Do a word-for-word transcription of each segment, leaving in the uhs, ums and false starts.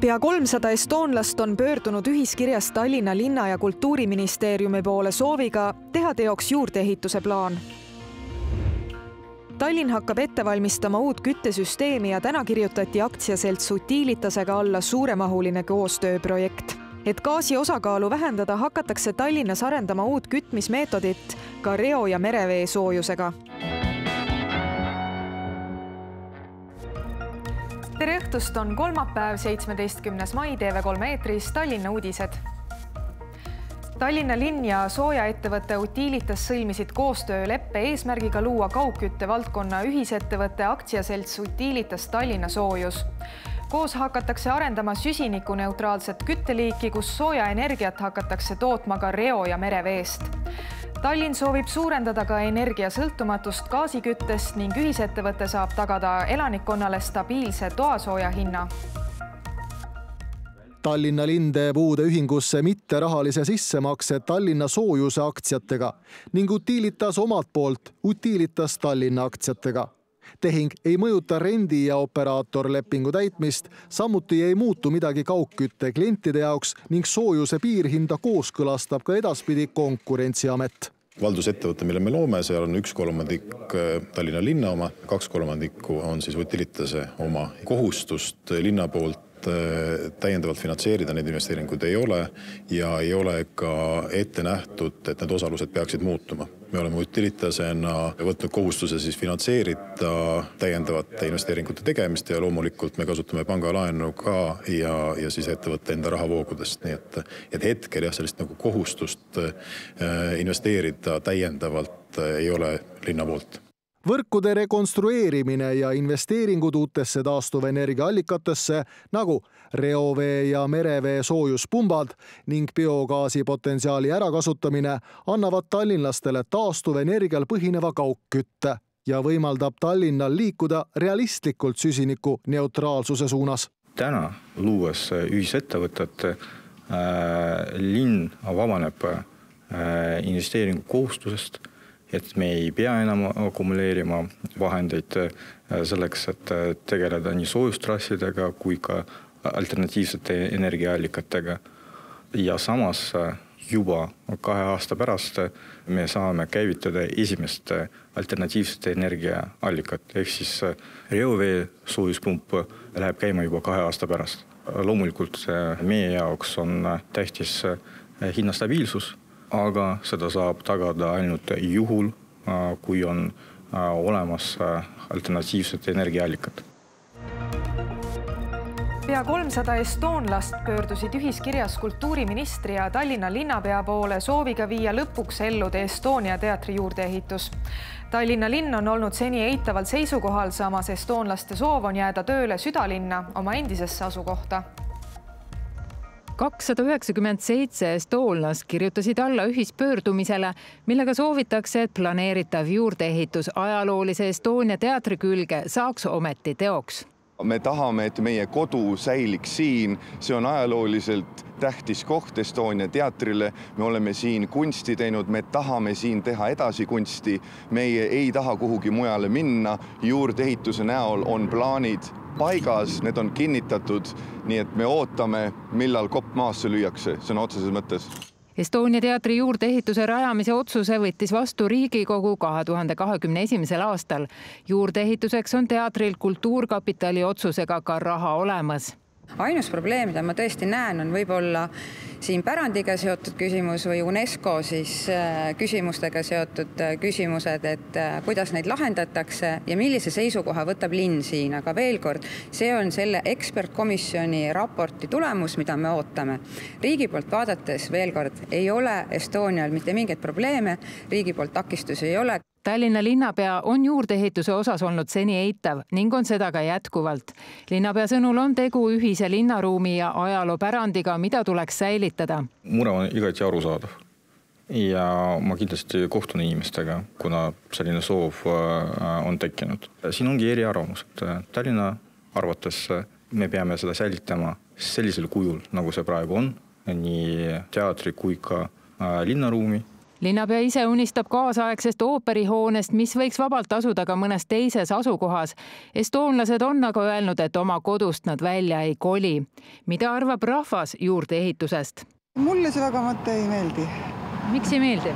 Pea kolmsada estoonlast on pöördunud ühiskirjas Tallinna linna ja kultuuriministeeriumi poole sooviga teha teoks juurdeehituse plaan. Tallinn hakkab ette valmistama uut küttesüsteemi ja täna kirjutati aktsiaselts Utilitasega alla suuremahuline koostööprojekt. Et gaasi osakaalu vähendada, hakatakse Tallinnas arendama uut kütmismeetodit ka reo- ja merevee soojusega. Tere õhtust, on kolmapäev, seitsmeteistkümnes mai, T V kolm eetris Tallinna uudised. Tallinna linn ja soojaettevõtte Utilitas sõlmisid koostööleppe eesmärgiga luua kaugkütte valdkonna ühisettevõtte aktsiaselts Utilitas Tallinna soojus. Koos hakatakse arendama süsinikuneutraalset kütteliiki, kus soojaenergiat hakatakse tootma ka reo- ja mereveest. Tallinn soovib suurendada ka energiasõltumatust gaasiküttest ning ühisettevõte saab tagada elanikkonnale stabiilse toasooja hinna. Tallinna linn teeb uude ühingusse mitterahalise sissemakse Tallinna soojuse aktsiatega ning Utilitas omalt poolt Utilitas Tallinna aktsiatega. Tehing ei mõjuta rendi- ja operaatorlepingu täitmist, samuti ei muutu midagi kaugkütte klientide jaoks ning soojuse piirhinda kooskõlastab ka edaspidi Konkurentsiamet. Valdusettevõte, mille me loome, seal on üks kolmandik Tallinna linna oma, kaks kolmandikku on siis Utilitase oma. Kohustust linna poolt täiendavalt finantseerida neid investeeringuid ei ole ja ei ole ka ette nähtud, et need osalused peaksid muutuma. Me oleme Utilitasena võtnud kohustuse siis finantseerida täiendavate investeeringute tegemist ja loomulikult me kasutame pangalaenu ka ja, ja siis ettevõtte enda rahavoogudest. Nii et, et hetkel jah, sellist nagu kohustust investeerida täiendavalt ei ole linna poolt. Võrkude rekonstrueerimine ja investeeringud uutesse taastuvenergiaallikatesse nagu reovee ja merevee soojuspumbad ning biogaasi potentsiaali ärakasutamine annavad tallinlastele taastuvenergial põhineva kaugkütte ja võimaldab Tallinnal liikuda realistlikult süsiniku neutraalsuse suunas. Täna luues ühisettevõtet äh, linn vabaneb äh, investeeringu kohustusest, et me ei pea enam akumuleerima vahendeid selleks, et tegeleda nii soojustrassidega kui ka alternatiivsete energiaallikatega. Ja samas juba kahe aasta pärast me saame käivitada esimest alternatiivsete energiaallikat, ehk siis reovee soojuspump läheb käima juba kahe aasta pärast. Loomulikult meie jaoks on tähtis hinnastabiilsus, aga seda saab tagada ainult juhul, kui on olemas alternatiivsed energiaallikad. Pea kolmsada estoonlast pöördusid ühiskirjas kultuuriministri ja Tallinna linnapea poole sooviga viia lõpuks ellu Estonia teatri juurdeehitus. Tallinna linn on olnud seni eitaval seisukohal, samas estoonlaste soov on jääda tööle südalinna oma endisesse asukohta. kakssada üheksakümmend seitse estoonlast kirjutasid alla ühispöördumisele, millega soovitakse, et planeeritav juurdeehitus ajaloolise Estonia teatri külge saaks ometi teoks. Me tahame, et meie kodu säiliks siin. See on ajalooliselt tähtis koht Estonia teatrile. Me oleme siin kunsti teinud, me tahame siin teha edasi kunsti. Meie ei taha kuhugi mujale minna. Juurdeehituse näol on plaanid paigas, need on kinnitatud, nii et me ootame, millal kopp maasse lüüakse, see on otseses mõttes. Estonia teatri juurdeehituse rajamise otsuse võttis vastu Riigikogu kahe tuhande kahekümne esimesel aastal. Juurdeehituseks on teatril kultuurkapitali otsusega ka raha olemas. Ainus probleem, mida ma tõesti näen, on võib-olla siin pärandiga seotud küsimus või UNESCO siis küsimustega seotud küsimused, et kuidas neid lahendatakse ja millise seisukoha võtab linn siin. Aga veel kord, see on selle ekspertkomisjoni raporti tulemus, mida me ootame. Riigi poolt vaadates veel kord ei ole Estonial mitte mingeid probleeme, riigi poolt takistusi ei ole. Tallinna linnapea on juurdeehituse osas olnud seni eitav ning on seda ka jätkuvalt. Linnapea sõnul on tegu ühise linnaruumi ja ajaloopärandiga, mida tuleks säilitada. Mure on igati arusaadav ja ma kindlasti kohtun inimestega, kuna selline soov on tekkinud. Siin ongi eri arvamused. Tallinna arvates me peame seda säilitama sellisel kujul, nagu see praegu on, nii teatri kui ka linnaruumi. linnapea ise unistab kaasaegsest ooperihoonest, mis võiks vabalt asuda ka mõnes teises asukohas. Estoonlased on aga öelnud, et oma kodust nad välja ei koli. Mida arvab rahvas juurdeehitusest? Mulle see väga mõte ei meeldi. Miks ei meeldi?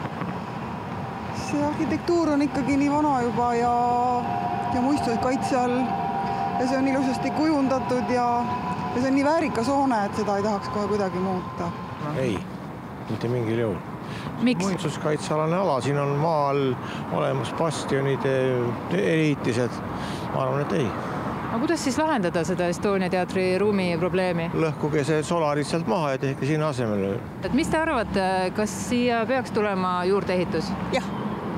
See arhitektuur on ikkagi nii vana juba ja, ja muistuse kaitse all ja see on ilusasti kujundatud ja, ja see on nii väärikas hoone, et seda ei tahaks kohe kuidagi muuta. Ei, mitte mingil juhul. Miks? Muinsuskaitsealane ala, siin on maal olemas bastionide ehitised. Ma arvan, et ei. Aga kuidas siis lahendada seda Estonia teatri ruumi probleemi? Lõhkuge see solarid sealt maha ja tehke siin asemel. Et mis te arvate, kas siia peaks tulema juurdeehitus? Jah.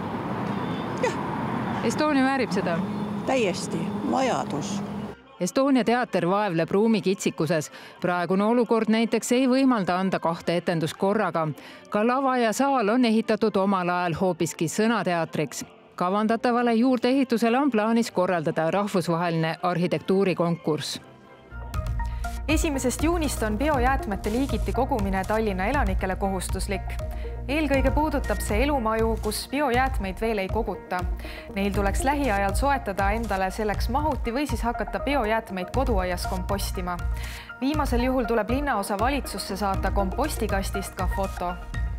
Jah. Estonia väärib seda? Täiesti. Vajadus. Estonia teater vaevleb ruumi kitsikuses. Praegune olukord näiteks ei võimalda anda kahte etendust korraga. Ka lava ja saal on ehitatud omal ajal hoopiski sõnateatriks. Kavandatavale juurdeehitusele on plaanis korraldada rahvusvaheline arhitektuurikonkurss. Esimesest juunist on biojäätmete liigiti kogumine Tallinna elanikele kohustuslik. Eelkõige puudutab see elumaju, kus biojäätmeid veel ei koguta. Neil tuleks lähiajal soetada endale selleks mahuti või siis hakata biojäätmeid koduaias kompostima. Viimasel juhul tuleb linnaosa valitsusse saata kompostikastist ka foto.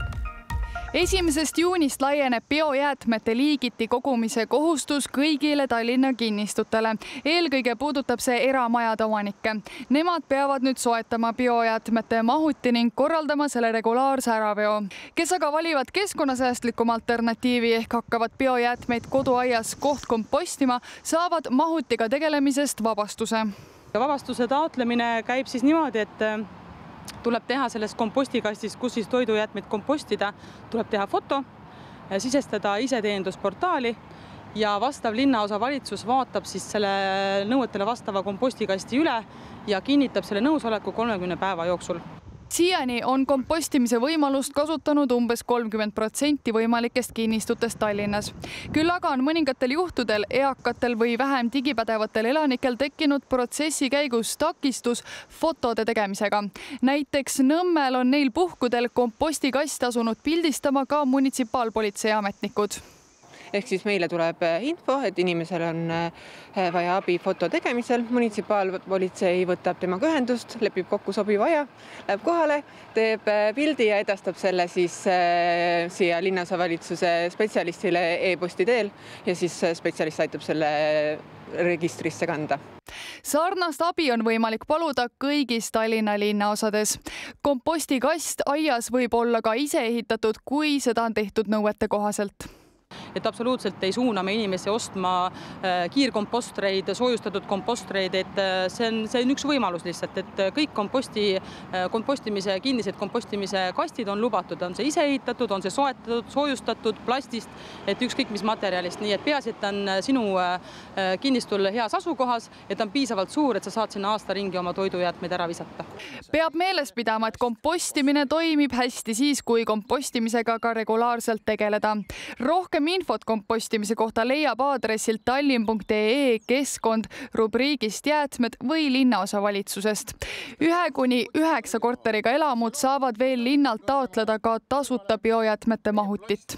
Esimesest juunist laieneb biojäätmete liigiti kogumise kohustus kõigile Tallinna kinnistutele. Eelkõige puudutab see eramajade omanikke. Nemad peavad nüüd soetama biojäätmete mahuti ning korraldama selle regulaarse äraveo. Kes aga valivad keskkonnasäästlikum alternatiivi ehk hakkavad biojäätmeid koduaias koht kompostima, saavad mahutiga tegelemisest vabastuse. Vabastuse taotlemine käib siis niimoodi, et tuleb teha sellest kompostikastist, kus siis toidujäätmeid kompostida, tuleb teha foto, sisestada iseteenindusportaali ja vastav linnaosa valitsus vaatab siis selle nõuetele vastava kompostikasti üle ja kinnitab selle nõusoleku kolmekümne päeva jooksul. Siiani on kompostimise võimalust kasutanud umbes kolmkümmend protsenti võimalikest kinnistutest Tallinnas. Küll aga on mõningatel juhtudel eakatel või vähem digipädevatel elanikel tekkinud protsessi käigus takistus fotode tegemisega. Näiteks Nõmmel on neil puhkudel kompostikast asunud pildistama ka munitsipaalpolitsei ametnikud. Ehk siis meile tuleb info, et inimesel on vaja abi foto tegemisel. Munitsipaalpolitsei võtab temaga ühendust, lepib kokku sobiva aja, läheb kohale, teeb pildi ja edastab selle siis siia linnaosavalitsuse spetsialistile e-posti teel ja siis spetsialist aitab selle registrisse kanda. Sarnast abi on võimalik paluda kõigis Tallinna linnaosades. Kompostikast aias võib olla ka ise ehitatud, kui seda on tehtud nõuete kohaselt. Et absoluutselt ei suuna me inimesi ostma kiirkompostreid, soojustatud kompostreid, et see on, see on üks võimalus lihtsalt, et kõik komposti, kompostimise, kinnised kompostimise kastid on lubatud, on see ise ehitatud, on see soetatud, soojustatud plastist, et ükskõik mis materjalist, nii et peaasi, et on sinu kinnistul heas asukohas, et on piisavalt suur, et sa saad sinna aasta ringi oma toidujäätmeid ära visata. Peab meeles pidama, et kompostimine toimib hästi siis, kui kompostimisega ka regulaarselt tegeleda. Rohkem infot kompostimise kohta leiab aadressilt tallinn punkt ee keskkond rubriigist jäätmed või linnaosa valitsusest. Ühe kuni üheksa korteriga elamud saavad veel linnalt taotleda ka tasuta biojäätmete mahutit.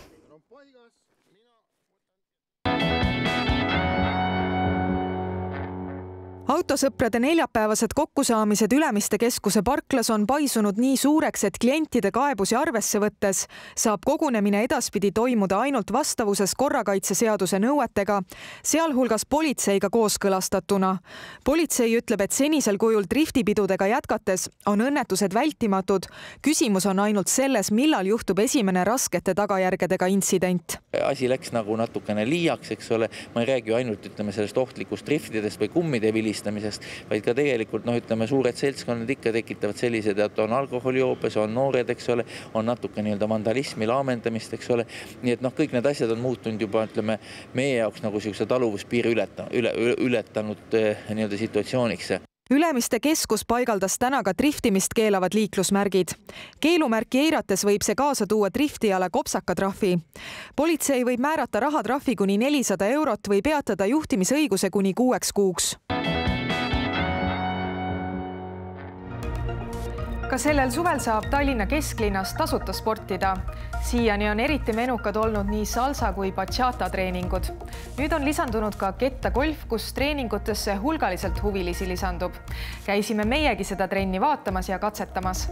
Autosõprade neljapäevased kokkusaamised Ülemiste keskuse parklas on paisunud nii suureks, et klientide kaebusi arvesse võttes saab kogunemine edaspidi toimuda ainult vastavuses korrakaitseseaduse nõuetega, sealhulgas politseiga kooskõlastatuna. Politsei ütleb, et senisel kujul driftipidudega jätkates on õnnetused vältimatud. Küsimus on ainult selles, millal juhtub esimene raskete tagajärgedega intsident. Asi läks nagu natukene liiaks, eks ole. Ma ei räägi ainult ütleme, sellest ohtlikust driftidest või kummide vilist, vaid ka tegelikult noh, ütleme, suured seltskonnad ikka tekitavad sellised, et on alkoholijoopes, on noored, eks ole, on natuke nii-öelda vandalismi laamendamist, eks ole. Nii et noh, kõik need asjad on muutunud juba, ütleme, meie jaoks nagu sellise taluvuspiiri ületa, üle, ületanud nii-öelda situatsiooniks. Ülemiste keskus paigaldas täna ka driftimist keelavad liiklusmärgid. Keelumärki eirates võib see kaasa tuua driftijale kopsakatrahvi. Politsei võib määrata rahatrahvi kuni nelisada eurot või peatada juhtimisõiguse kuni kuueks kuuks. Ka sellel suvel saab Tallinna kesklinnas tasuta sportida. Siiani on eriti menukad olnud nii salsa kui bachata treeningud. Nüüd on lisandunud ka kettagolf, kus treeningutesse hulgaliselt huvilisi lisandub. Käisime meiegi seda trenni vaatamas ja katsetamas.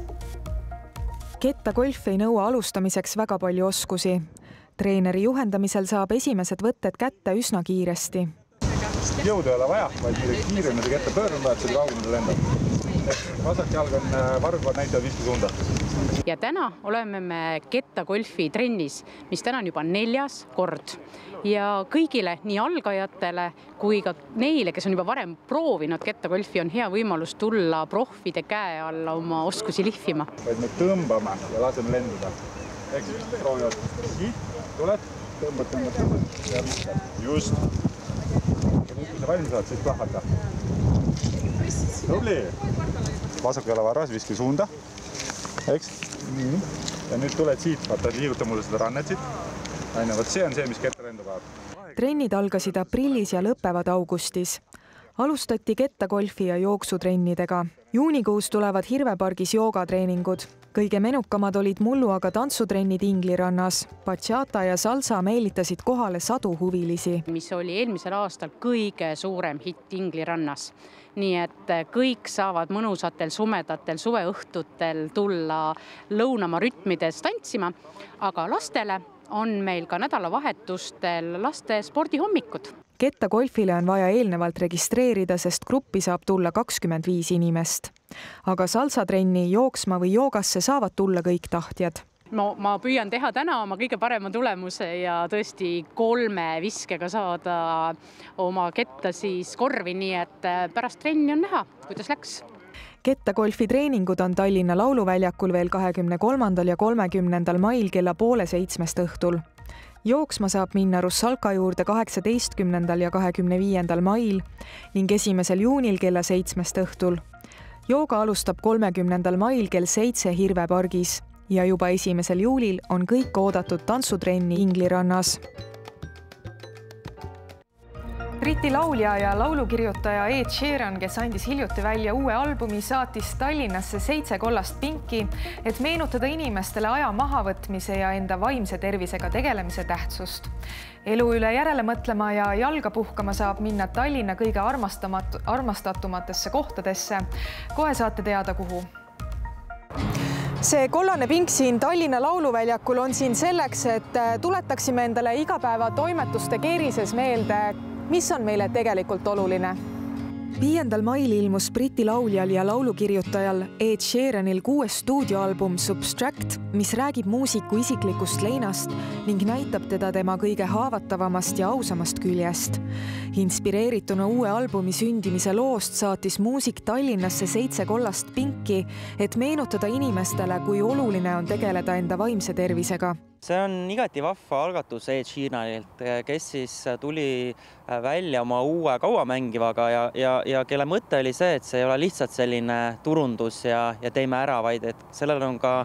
Kettagolf ei nõua alustamiseks väga palju oskusi. Treeneri juhendamisel saab esimesed võtted kätte üsna kiiresti. Jõudu ei ole vaja, vaid midagi kiiremini see kette pöörnum vaja, et see kaugemale lendab. Vasak jalg on varvad näitavad viiskümmend suunda. Ja täna oleme me kettagolfi trennis, mis täna on juba neljas kord. Ja kõigile, nii algajatele kui ka neile, kes on juba varem proovinud kettagolfi, on hea võimalus tulla proffide käe alla oma oskusi lihvima. Vaid me tõmbame ja laseme lenduda. Eks proovivad. Siit, tuled, tõmbad, tõmbad, tõmbad ja viskad. Just. Ja kui sa valmis saad, siis plahvata. Tubli! Vasaku jala varras, viski suunda. Eks? Ja nüüd tuled siit, vaata, liiguta mulle seda rannet siit. Aine, võt see on see, mis ketta lendu vajab. Trennid algasid aprillis ja lõpevad augustis. Alustati kettagolfi ja jooksutrennidega. Juunikuus tulevad Hirvepargis joogatreeningud. Kõige menukamad olid mullu aga tantsutrennid Inglirannas. Bachata ja salsa meelitasid kohale sadu huvilisi. Mis oli eelmisel aastal kõige suurem hitt Inglirannas. Nii et kõik saavad mõnusatel sumedatel suveõhtutel tulla lõunama rütmides tantsima, aga lastele on meil ka nädalavahetustel laste spordihommikud. Kettagolfile on vaja eelnevalt registreerida, sest gruppi saab tulla kakskümmend viis inimest. Aga salsatrenni, jooksma või joogasse saavad tulla kõik tahtjad. No, ma püüan teha täna oma kõige parema tulemuse ja tõesti kolme viskega saada oma ketta siis korvi, nii et pärast trenni on näha, kuidas läks. Kettagolfi treeningud on Tallinna Lauluväljakul veel kahekümne kolmandal ja kolmekümnendal mail kella poole seitsmest õhtul. Jooksma saab minna Russalka juurde kaheksateistkümnendal ja kahekümne viiendal mail ning esimesel juunil kella seitsmest õhtul. Jooga alustab kolmekümnendal mail kell seitse Hirvepargis ja juba esimesel juulil on kõik oodatud tantsutrenni Inglirannas. Briti laulja ja laulukirjutaja Ed Sheeran, kes andis hiljuti välja uue albumi, saatis Tallinnasse seitse kollast pinki, et meenutada inimestele aja mahavõtmise ja enda vaimse tervisega tegelemise tähtsust. Elu üle järele mõtlema ja jalga puhkama saab minna Tallinna kõige armastatumatesse kohtadesse. Kohe saate teada, kuhu. See kollane pink siin Tallinna Lauluväljakul on siin selleks, et tuletaksime endale igapäeva toimetuste keerises meelde, mis on meile tegelikult oluline. Viiendal mail ilmus Briti lauljal ja laulukirjutajal Ed Sheeranil kuues stuudioalbum Substract, mis räägib muusiku isiklikust leinast ning näitab teda tema kõige haavatavamast ja ausamast küljest. Inspireerituna uue albumi sündimise loost saatis muusik Tallinnasse seitse kollast pinki, et meenutada inimestele, kui oluline on tegeleda enda vaimse tervisega. See on igati vahva algatus Ed Sheeranilt, kes siis tuli välja oma uue kauamängivaga ja, ja, ja kelle mõte oli see, et see ei ole lihtsalt selline turundus ja, ja teeme ära, vaid et sellel on ka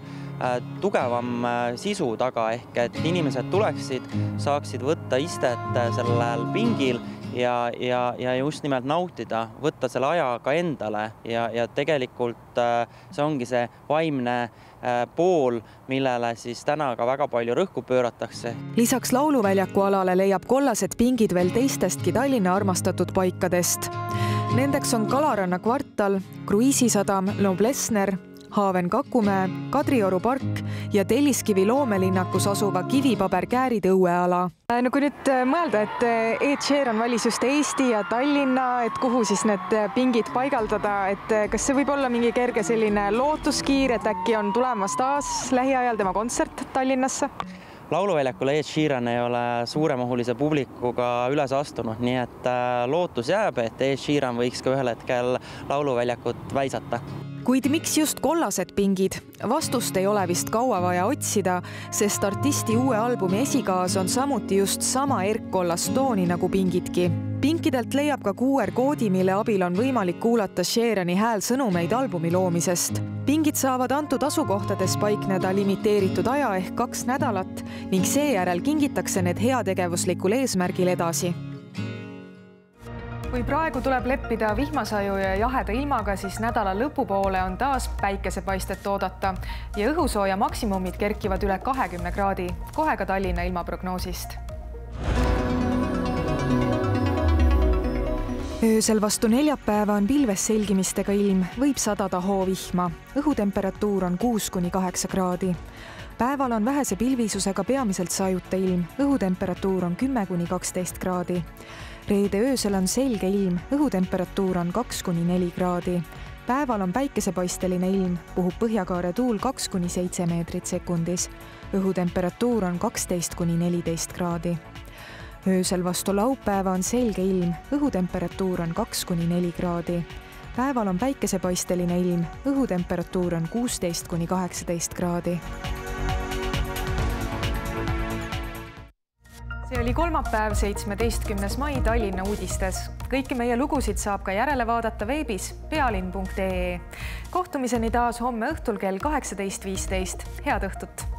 tugevam sisu taga, ehk et inimesed tuleksid, saaksid võtta istet sellel pingil ja, ja, ja just nimelt nautida, võtta selle aja ka endale ja, ja tegelikult see ongi see vaimne pool, millele siis täna ka väga palju rõhku pööratakse. Lisaks Lauluväljaku alale leiab kollased pingid veel teistestki Tallinna armastatud paikadest. Nendeks on Kalaranna kvartal, Kruiisisadam, Noblessner, Haaven Kakumäe, Kadrioru park ja Telliskivi loomelinnakus asuva Kivipaber-Kääri tõueala. No kui nüüd mõelda, et Ed Sheeran valis just Eesti ja Tallinna, et kuhu siis need pingid paigaldada, et kas see võib olla mingi kerge selline lootuskiir, et äkki on tulemas taas lähiajal tema kontsert Tallinnasse? Lauluväljakule Ed Sheeran ei ole suuremahulise publikuga üles astunud, nii et lootus jääb, et Ed Sheeran võiks ka ühel hetkel lauluväljakut väisata. Kuid miks just kollased pingid? Vastust ei ole vist kaua vaja otsida, sest artisti uue albumi esikaas on samuti just sama erkkollas tooni nagu pingidki. Pinkidelt leiab ka Q R-koodi, mille abil on võimalik kuulata Sheerani häälsõnumeid albumi loomisest. Pingid saavad antud asukohtades paikneda limiteeritud aja ehk kaks nädalat ning seejärel kingitakse need heategevuslikul eesmärgil edasi. kui praegu tuleb leppida vihmasaju ja jaheda ilmaga, siis nädala lõpupoole on taas päikesepaistet oodata ja õhusooja maksimumid kerkivad üle kahekümne kraadi. Kohe ka Tallinna ilmaprognoosist. Öösel vastu neljapäeva on pilves selgimistega ilm, võib sadada hoovihma. Õhutemperatuur on kuus kuni kaheksa kraadi. Päeval on vähese pilvisusega peamiselt sajuta ilm, õhutemperatuur on kümme kuni kaksteist kraadi. Reede öösel on selge ilm, õhutemperatuur on kaks kuni neli kraadi. Päeval on päikesepaisteline ilm, puhub põhjakaare tuul kaks kuni seitse meetrit sekundis. Õhutemperatuur on kaksteist kuni neliteist kraadi. Öösel vastu laupäeva on selge ilm, õhutemperatuur on kaks kuni neli kraadi. Päeval on päikesepaisteline ilm, õhutemperatuur on kuusteist kuni kaheksateist kraadi. See oli kolmapäev, seitsmeteistkümnes mai Tallinna uudistes. Kõiki meie lugusid saab ka järele vaadata veebis pealinn punkt ee. Kohtumiseni taas homme õhtul kell kaheksateist viisteist. Head õhtut!